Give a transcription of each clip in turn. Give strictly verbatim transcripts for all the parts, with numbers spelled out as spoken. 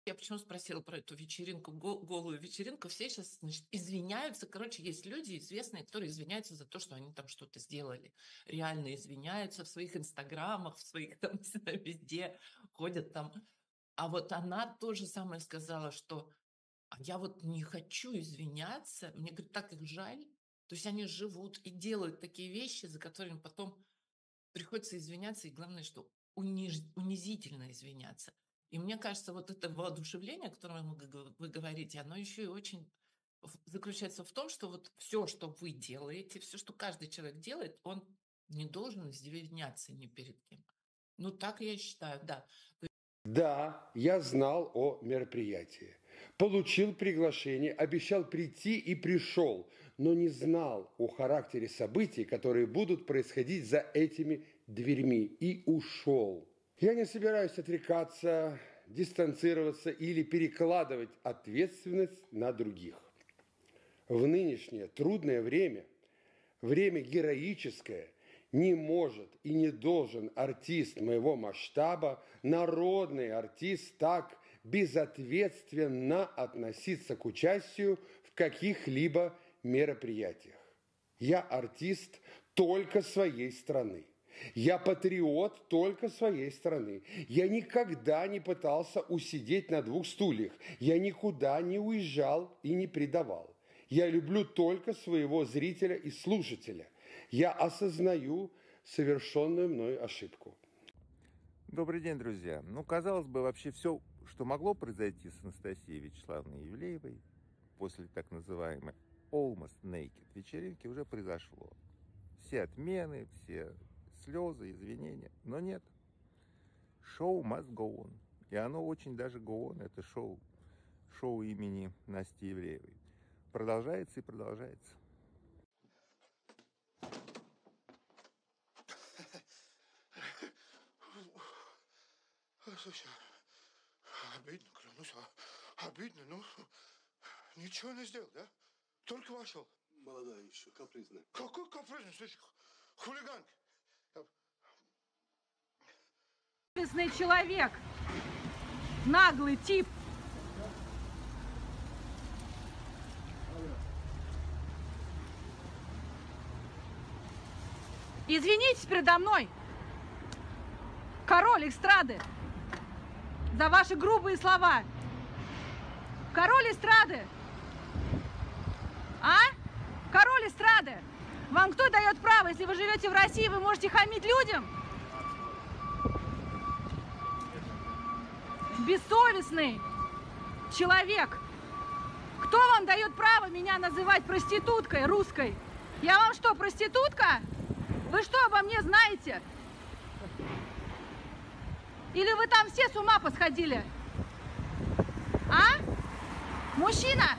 Я почему спросила про эту вечеринку, го голую вечеринку. Все щас, значит, извиняются. Короче, есть люди известные, которые извиняются за то, что они там что-то сделали. Реально извиняются в своих инстаграмах, в своих там, не знаю, везде ходят там. А вот она то же самое сказала, что: "А я вот не хочу извиняться". Мне, говорит, так их жаль. То есть они живут и делают такие вещи, за которыми потом приходится извиняться, и главное, что униж унизительно извиняться. И мне кажется, вот это воодушевление, о котором вы г вы говорите, оно еще и очень в заключается в том, что вот всё, что вы делаете, всё, что каждый человек делает, он не должен извиняться ни перед кем. Ну, так я считаю, да. То Да, я знал о мероприятии, получил приглашение, обещал прийти и пришел, но не знал о характере событий, которые будут происходить за этими дверьми, и ушел. Я не собираюсь отрекаться, дистанцироваться или перекладывать ответственность на других. В нынешнее трудное время, время героическое, не может и не должен артист моего масштаба, народный артист, так безответственно относиться к участию в каких-либо мероприятиях. Я артист только своей страны. Я патриот только своей страны. Я никогда не пытался усидеть на двух стульях. Я никуда не уезжал и не предавал. Я люблю только своего зрителя и слушателя. Я осознаю совершенную мною ошибку. Добрый день, друзья. Ну, казалось бы, вообще все, что могло произойти с Анастасией Вячеславовной Ивлеевой после так называемой Almost Naked вечеринки, уже произошло. Все отмены, все слезы, извинения. Но нет. Шоу must go on. И оно очень даже go on. Это шоу, шоу имени Насти Ивлеевой. Продолжается и продолжается. Слушай, обидно, клянусь, а, обидно, ну, ничего не сделал, да? Только вошел. Молодая еще, капризная. Какой капризный, слушай, хулиганка. Бесный человек, наглый тип. Извинитесь передо мной, король эстрады, за ваши грубые слова. Король эстрады. А? Король эстрады. Вам кто дает право, если вы живете в России, вы можете хамить людям? Бессовестный человек. Кто вам дает право меня называть проституткой русской? Я вам что, проститутка? Вы что обо мне знаете? Или вы там все с ума посходили? А? Мужчина?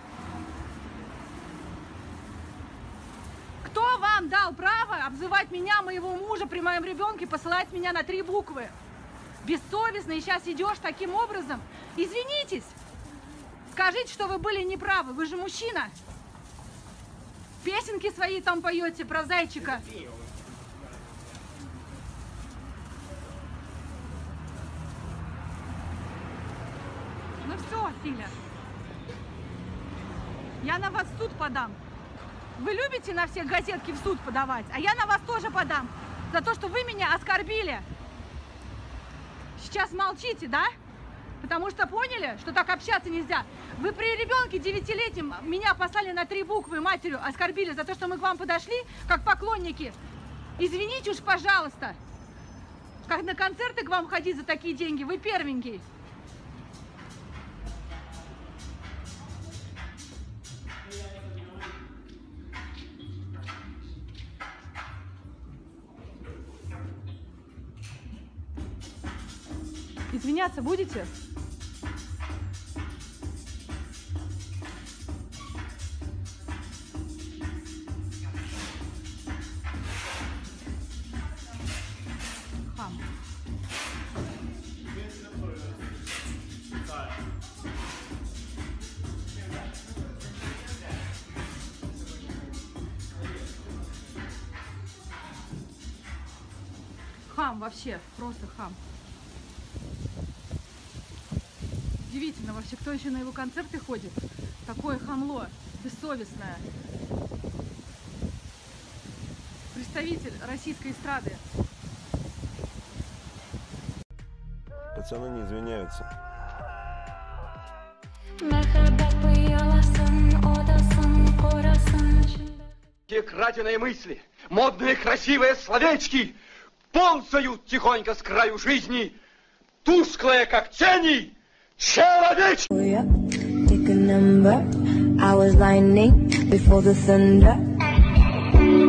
Кто вам дал право обзывать меня, моего мужа, при моем ребенке, посылать меня на три буквы? Бессовестно, и сейчас идешь таким образом. Извинитесь. Скажите, что вы были неправы. Вы же мужчина. Песенки свои там поете про зайчика. Ну все, Филя. Я на вас в суд подам. Вы любите на всех газетки в суд подавать, а я на вас тоже подам. За то, что вы меня оскорбили. Сейчас молчите, да? Потому что поняли, что так общаться нельзя. Вы при ребенке девятилетнем меня послали на три буквы, матерью оскорбили за то, что мы к вам подошли, как поклонники. Извините уж, пожалуйста. Как на концерты к вам ходить за такие деньги, вы первенький. Извиняться будете? Хам. Хам вообще, просто хам. удивительно вообще, кто еще на его концерты ходит. Такое хамло, бессовестное. Представитель российской эстрады. Пацаны не извиняются. Те краденые мысли, модные красивые словечки ползают тихонько с краю жизни, тусклые, как тени, человечки. Pick a number. I was lightning before the thunder.